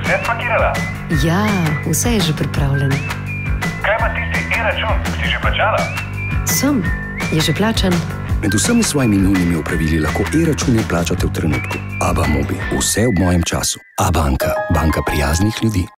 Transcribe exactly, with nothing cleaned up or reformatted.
vse spakirala? Ja, vse je že pripravljeno. Kaj pa tisti e-račun? Si že plačala? Sem, je že plačan. Med vsemi svojimi nujnimi opravili lahko e-račune plačate v trenutku. Aba Mobi, vse v mojem času. Abanka, banka prijaznih ljudi.